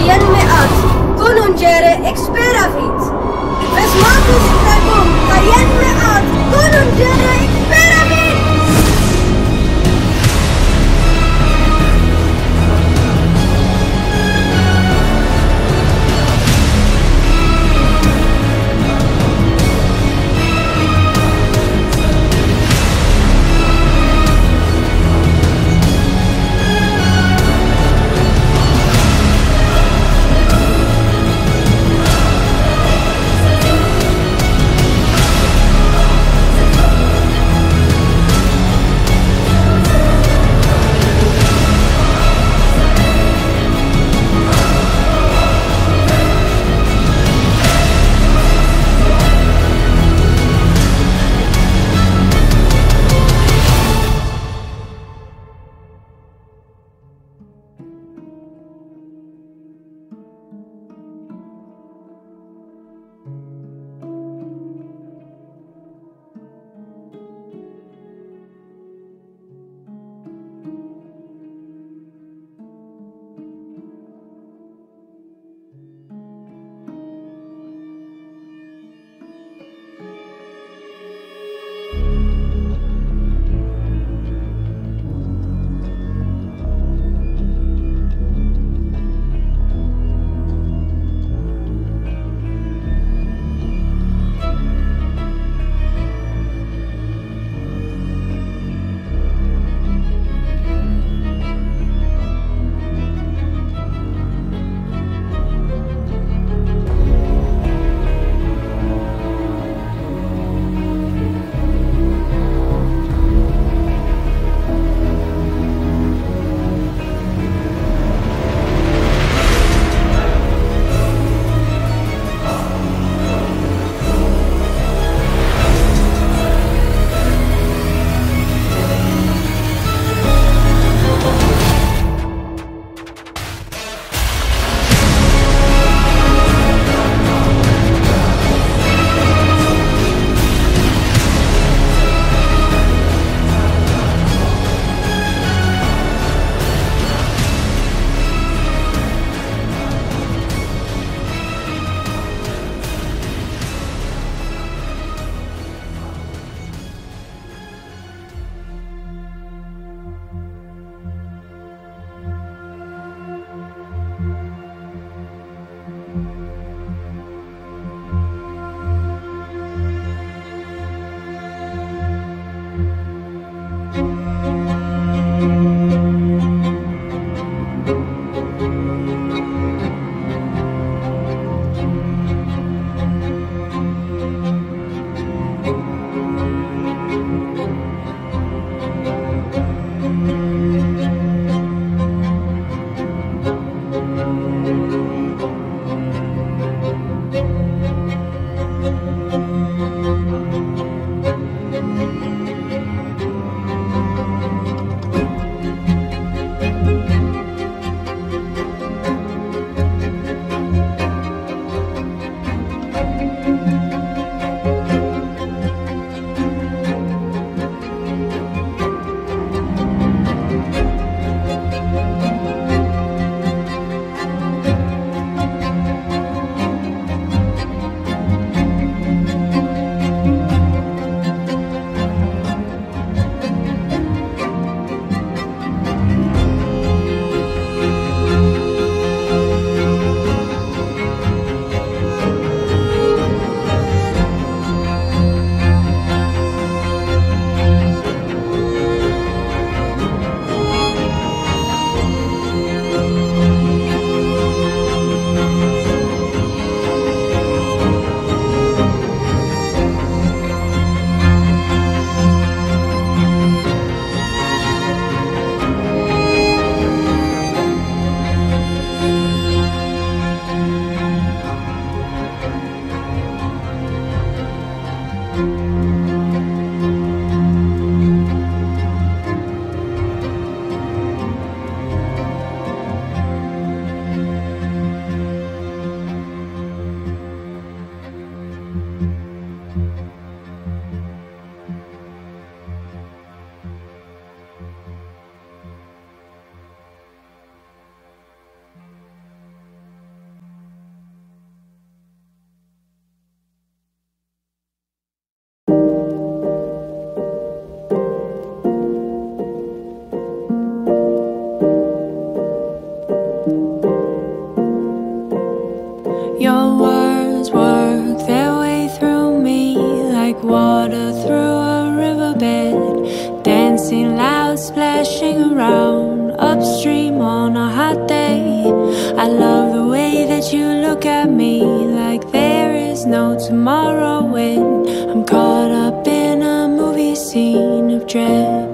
Kayen me'at, kunun jere experavit. Vesmatus pregum, kayen me'at, kunun jere experavit. that you look at me like there is no tomorrow when I'm caught up in a movie scene of dread.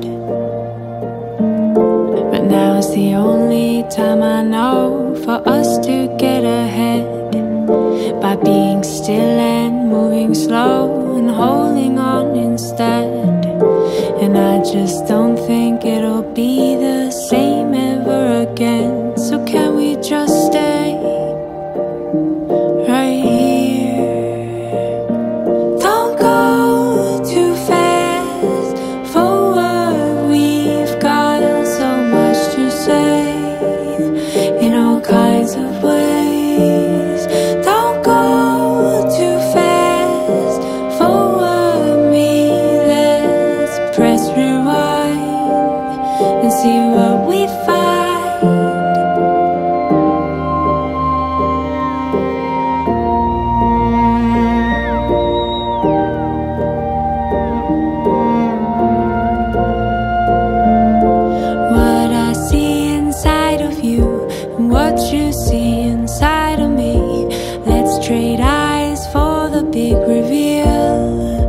But now's the only time I know for us to get ahead, by being still and moving slow and holding on instead. And I just don't think it'll be the same ever again. So can we just stay right here? Don't go too fast forward. We've got so much to say in all kinds of ways. Don't go too fast forward me. Let's press rewind and see what we find. What I see inside of you and what you see inside of me. Let's trade eyes for the big reveal.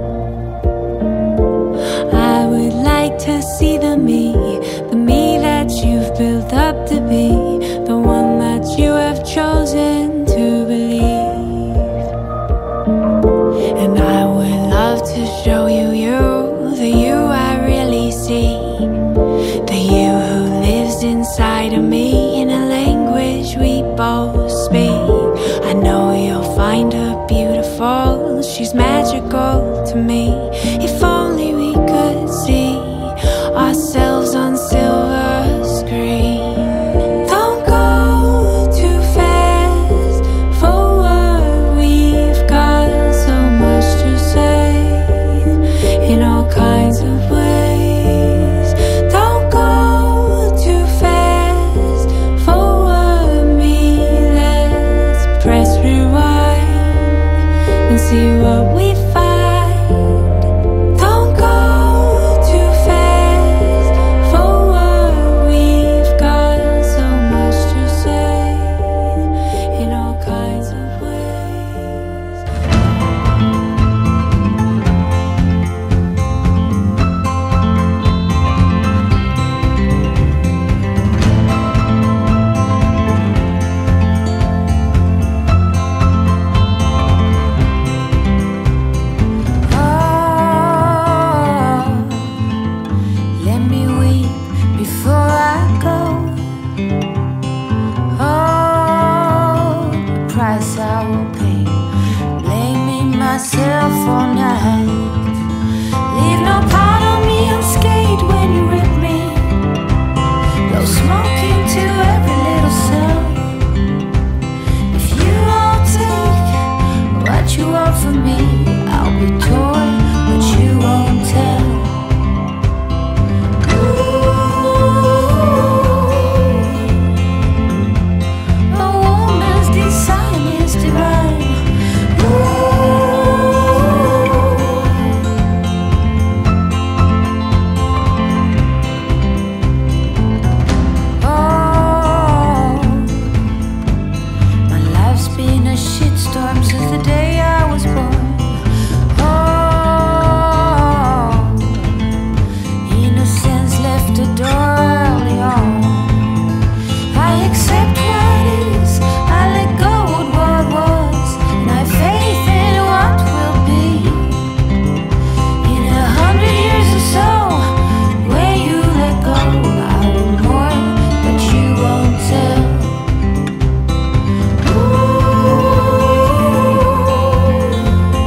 I would like to see the me that you've built up to be, the one that you have chosen to believe. And I would love to show you the you I really see, the you who lives inside of me in a language we both speak. I know you'll find her beautiful, she's magical to me. If only we could see ourselves on silver screen. Don't go too fast forward. We've got so much to say in all kinds of ways. Don't go too fast forward me. Let's press rewind and see what we find. Don't go too fast forward. We've got so much to say in all kinds of ways. Let me weep before I go. Oh, the price I will pay, blaming myself all night. Leave no part of me unscathed when you rip me. Blow smoke into every little cell. If you won't take what you want from me, I'll be torn, but you won't tell. A woman's design is divine. Oh, my life's been a shitstorm since the day I was born. Oh, innocence left the door early on. I accept what is, I let go of what was, and I have faith in what will be. In 100 years or so, when you let go, I will mourn, but you won't tell. Ooh.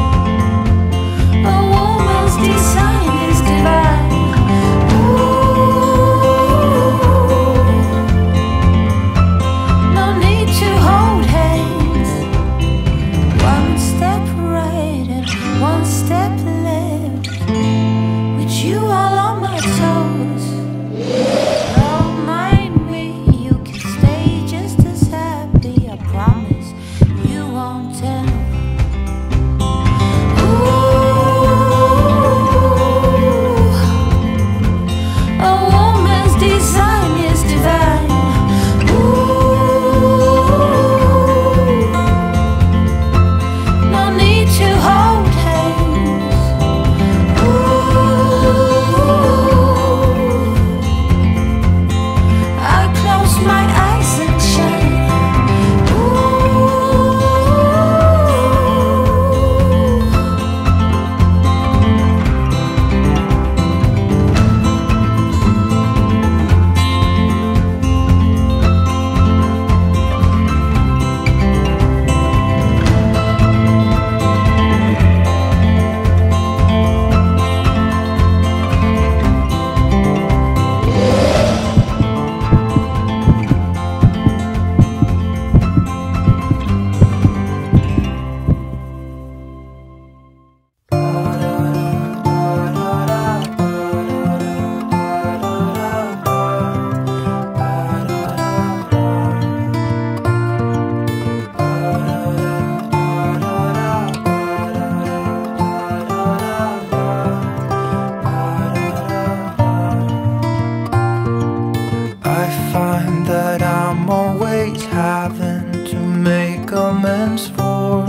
amends for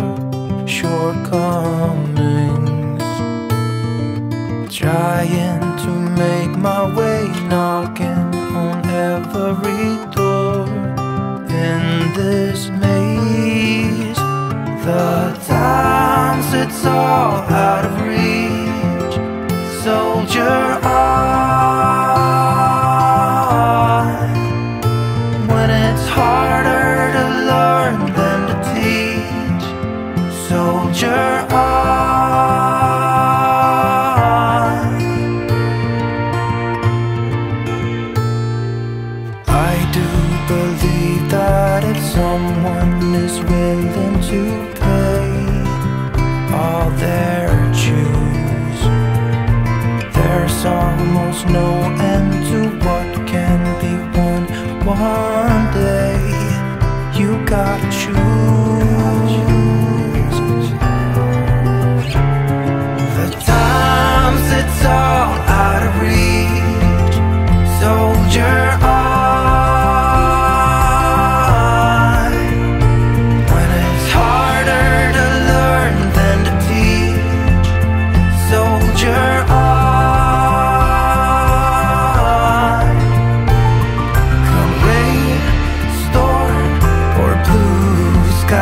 shortcomings. Trying to make my way, knocking on every door in this maze. The times it's all out of reach. Soldier on. When it's harder to learn than to teach. Soldier on. I do believe that if someone is willing to pay all their dues, there's almost no end to what can be won one day. You gotta choose. The times it's all out of reach. Soldier on. When it's harder to learn than to teach. Soldier on. Come rain, storm, or blue sky.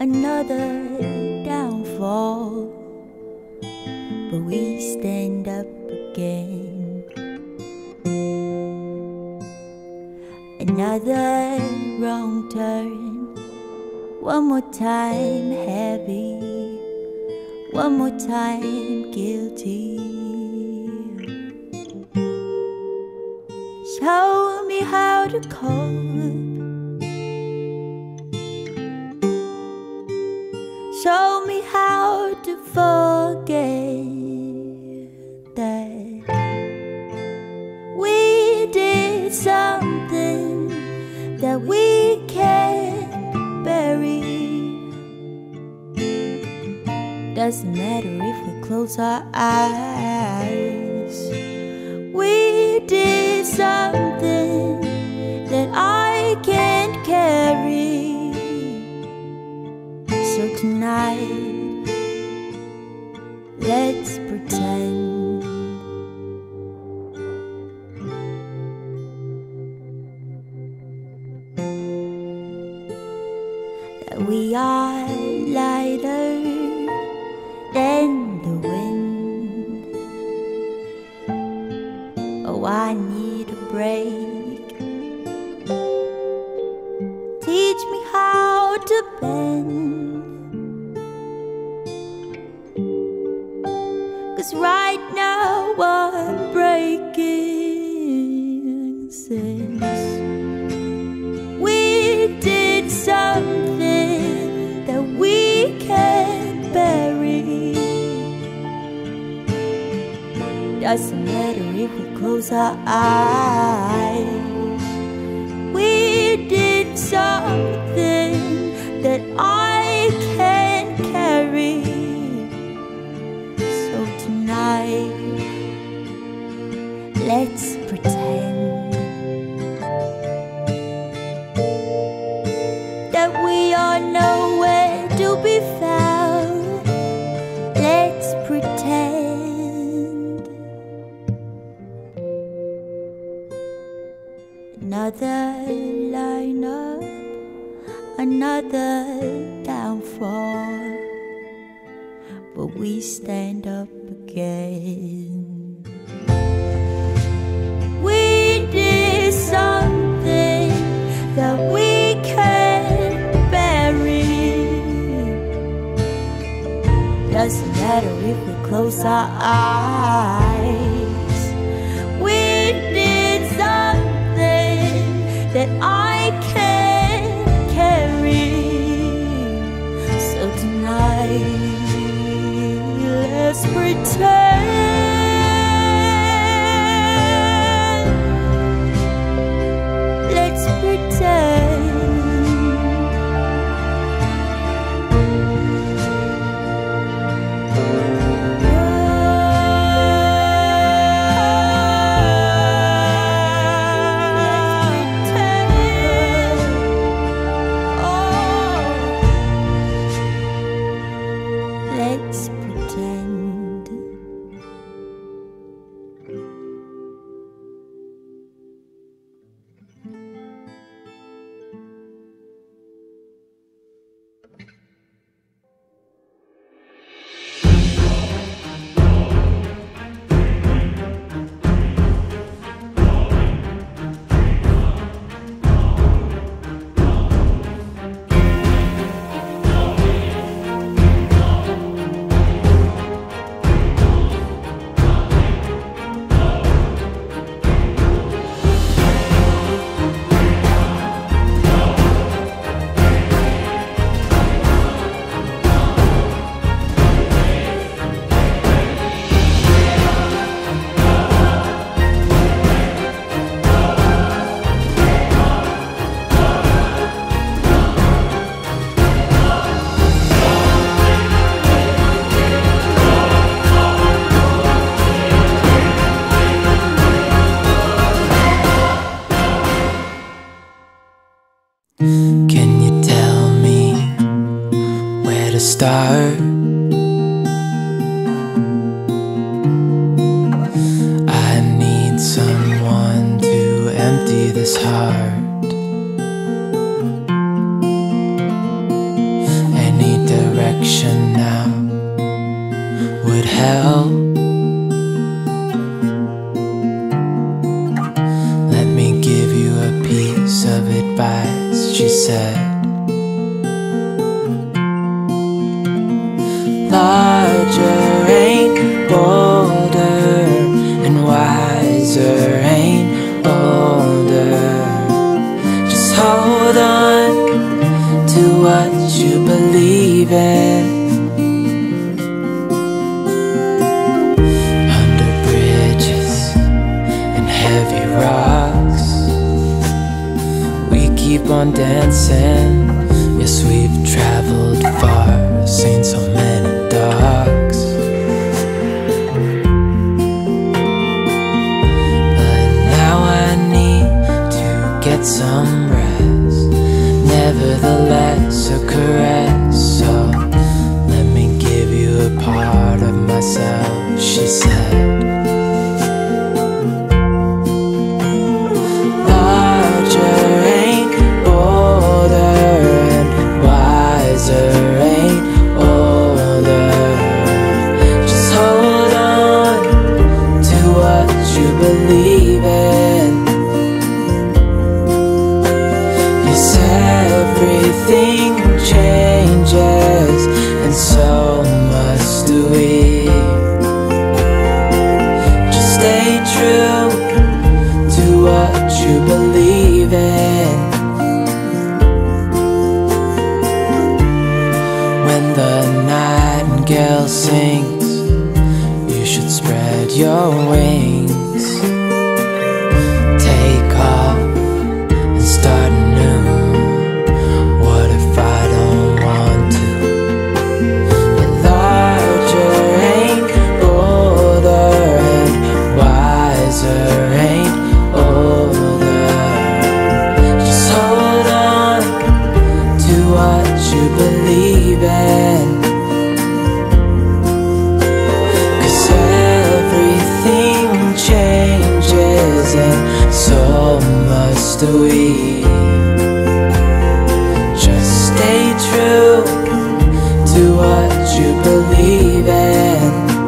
another downfall, but we stand up again. Another wrong turn, one more time heavy, one more time guilty. Show me how to cope, show me how to forget that we did something that we can't bury. Doesn't matter if we close our eyes. We did something that I can't carry. So tonight, let's pretend that we are lighter than the wind. Oh, I need a break. Teach me how to bend, 'cause right now I'm breaking since we did something that we can't bury. Doesn't matter if we close our eyes. We did something that I can't carry. So tonight, let's pretend that we are nowhere to be found. Let's pretend. Another lineup, another downfall, but we stand up again. We did something that we can't bury. Doesn't matter if we close our eyes. We did something that I can't carry. So tonight, let's pretend. Let's pretend. Let's pretend. Can you tell me where to start? I need someone to empty this heart. And affection now would help. Let me give you a piece of advice, she said. Larger ain't bolder, and wiser ain't older. Just hold on to what you believe in. Under bridges and heavy rocks, we keep on dancing. Yes, we've traveled far, seen so many dogs. But now I need to get some rest, nevertheless a caress. So let me give you a part of myself, she said. Larger ain't bolder, and wiser ain't older. Just hold on to what you believe in. Yes, everything changes, and so must we. Just stay true to what you believe in. When the nightingale sings, you should spread your wings. Take off and start anew. What if I don't want to? But larger ain't bolder, and wiser ain't older. Just hold on to what you believe in. 'Cause everything changes, and so must we. Just stay true to what you believe in.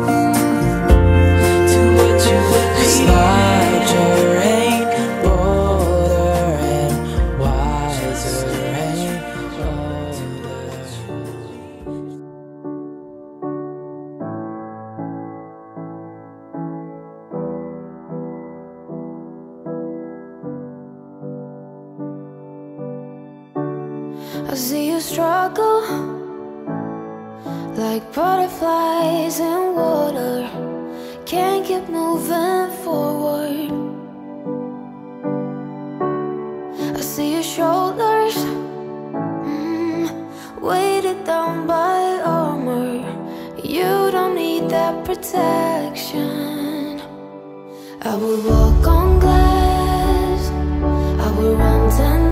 To what you believe. 'Cause larger ain't bolder, and wiser ain't older. I see you struggle like butterflies in water, can't keep moving forward. I see your shoulders weighted down by armor. You don't need that protection. I would walk on glass, I would run 10